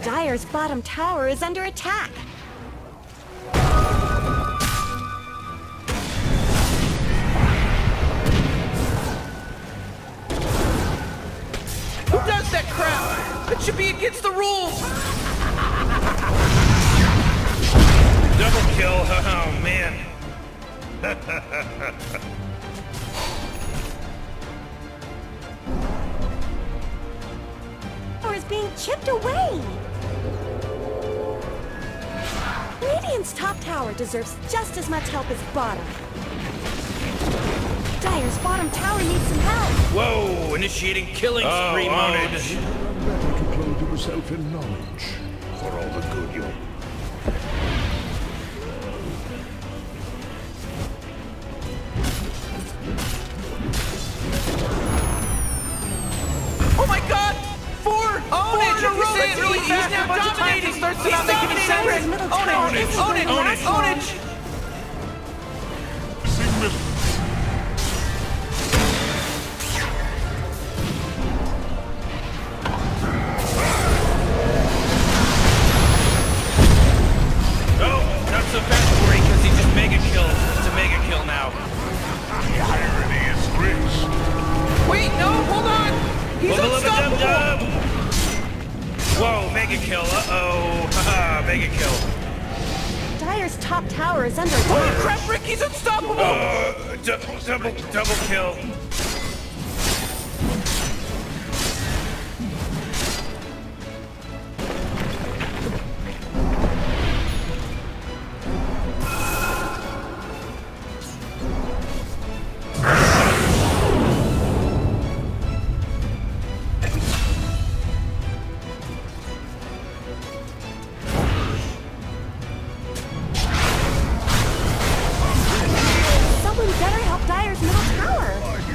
Dire's bottom tower is under attack. Who does that crap? That should be against the rules! Double kill, oh man. Tower is being chipped away. Radiant's top tower deserves just as much help as bottom. Dire's bottom tower needs some help. Whoa, initiating killing spree mode. Better to clothe yourself in knowledge for all the good you'll. Oh my god! Four in a row! That's really fast! He's now dominating! Starts to not make any sense! Dire's middle tower isn't going to last long. Sigmund, Oh, not so fast for him, because he just mega killed. It's a mega kill now. irony is grace. Wait, no, hold on! He's unstoppable! Dub. Whoa, mega kill, uh-oh. Haha, mega kill. Dire's top tower is under Holy attack. crap, Rick, he's unstoppable! Double kill. Someone better help Dire's middle tower.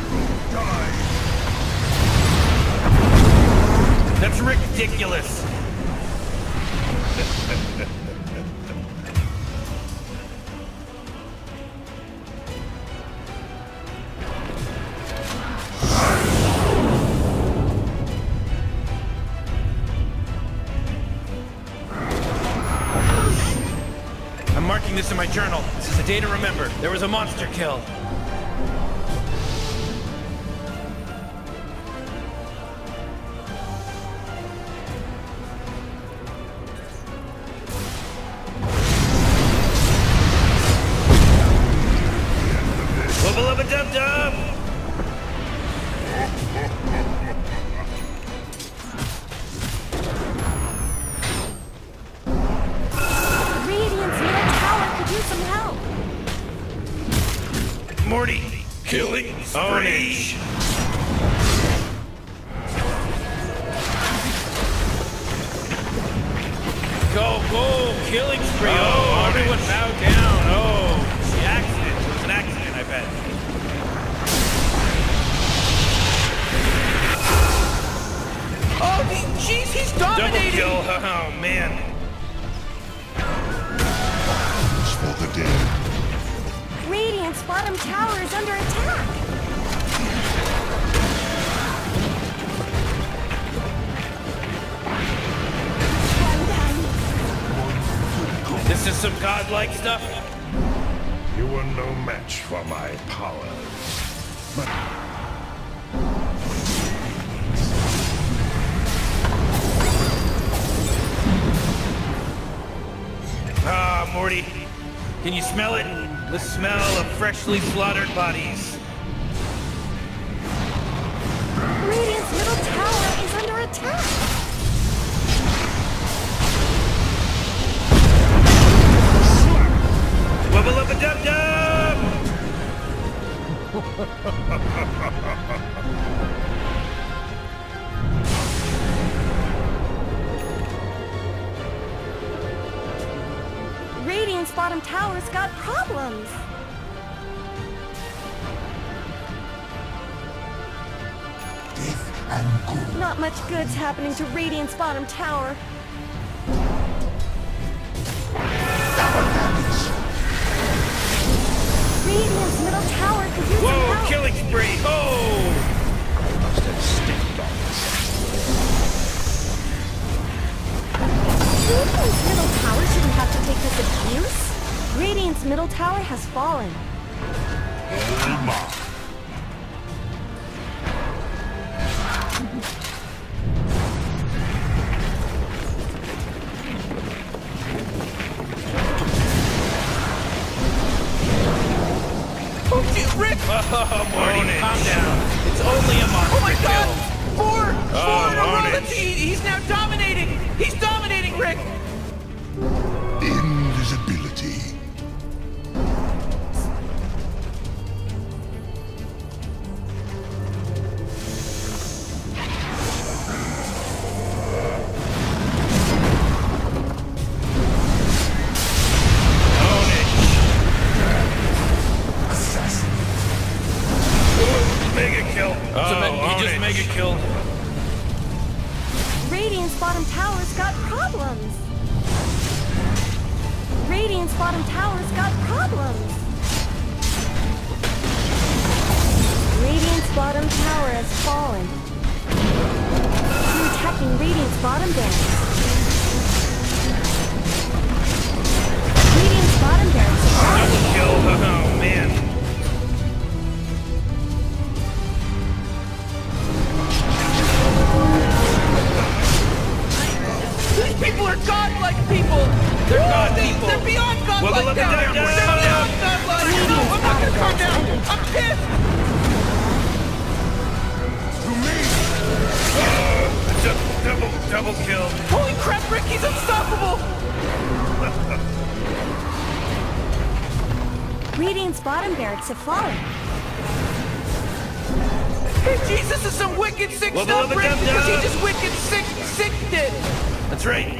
That's ridiculous. I'm marking this in my journal. This is a day to remember. There was a monster kill. Wubba lubba dub dub! Radiant's middle tower could use some help. Morty, killing spree. Go, killing spree. Oh, everyone bow down. Oh, it's the accident. It was an accident, I bet. Oh, jeez, he's Double dominating! kill, oh man. It's for the dead. Radiant's bottom tower is under attack. This is some godlike stuff. You were no match for my powers. But Ah, Morty, can you smell it? The smell of freshly slaughtered bodies. Radiant's middle tower is under attack. Wubba lubba dub dub! Radiant's bottom tower's got problems. death and good. Not much good's happening to Radiant's bottom tower. Radiant's middle tower could use some Whoa, help. killing spree! Oh! I must have stepped on this. Radiant's middle tower has fallen. Oh, shit, Rick! Oh, Morty, calm down. It's only a mark. Oh my god! Kill. Four in a row! Orange. He's now dominating! He's dominating, Rick! Invisibility. Mega kill. He just mega killed. Radiant's bottom tower's got problems. Radiant's bottom tower's got problems. Radiant's bottom tower has fallen. You're attacking Radiant's bottom barracks. Radiant's bottom barracks have fallen. Double kill. Oh, man. These people are godlike people! They're god people. They're beyond godlike Well, look now! at They're them. beyond godlike! No, I'm not gonna calm down! I'm pissed! Double kill. Holy crap, Rick, he's unstoppable! Radiant's bottom barracks have fallen. Hey, jeez, this is some wicked sick Well, stuff, look Rick, at them, because he Dub. just wicked sick did! That's right.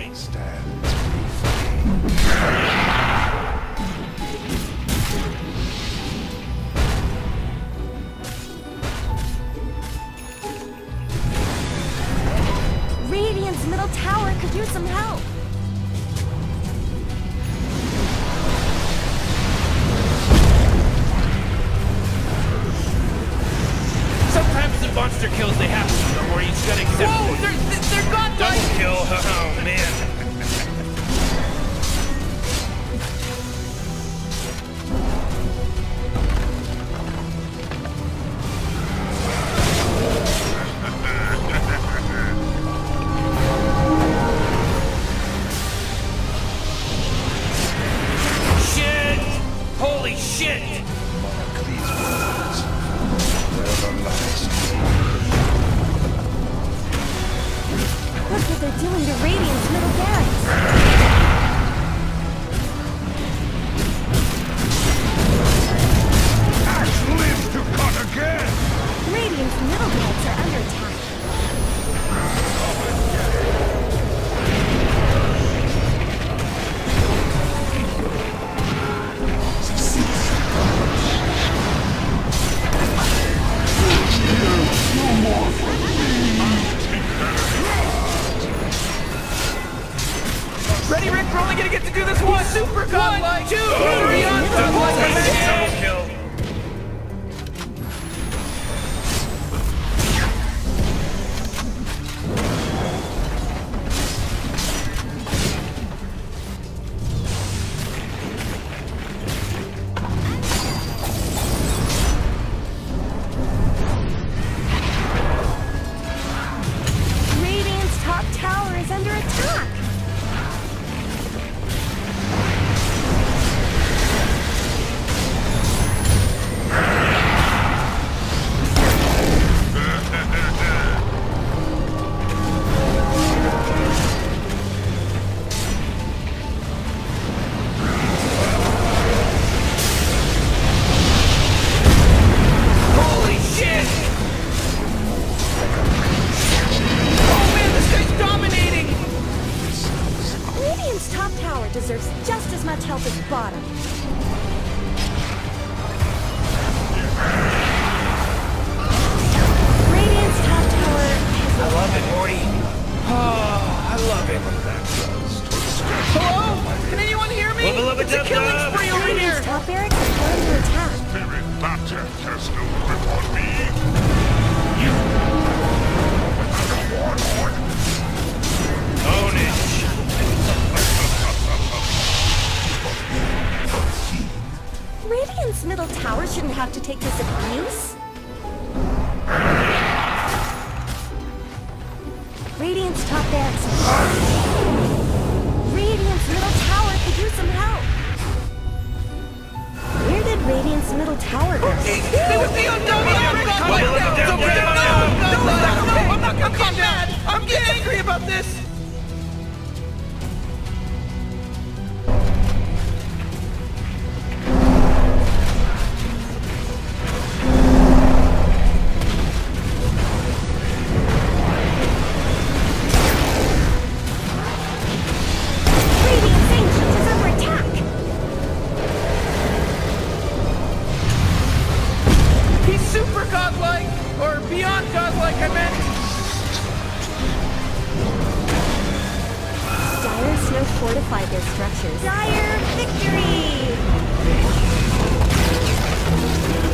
Radiant's middle tower could use some help. Sometimes the monster kills they have to, or you just gotta accept Whoa, it. they're godlike! Double kill. Oh, man. Shit! Holy shit! Mark these words. They're the last. Look what they're doing to Radiant's middle barracks. Ash lives to cut again! Radiant's middle barracks are under attack. Ready, Rick? We're only gonna get to do this once! Super godlike! 1, 2, 3, on Double kill. Radiant's top tower is under attack. Holy shit! Oh man, this guy's dominating! Radiant's top tower deserves just as much help as bottom. Radiant's top tower has I love it, Morty. Oh, I love it. Hello? Can anyone hear me? Wubba lubba It's a dub killing dub. spree over here! Radiant's top barracks are under attack. Spirit Matter has no grip on me. Own it. take this abuse? Radiant's top barracks. Radiant's middle tower could use some help. Where did Radiant's middle tower go? They would be on double. I'm getting mad. I'm getting angry about this. Radiant's Ancient is under attack. He's super godlike, or beyond godlike, I meant. Dire's no fortified their structures. Dire victory!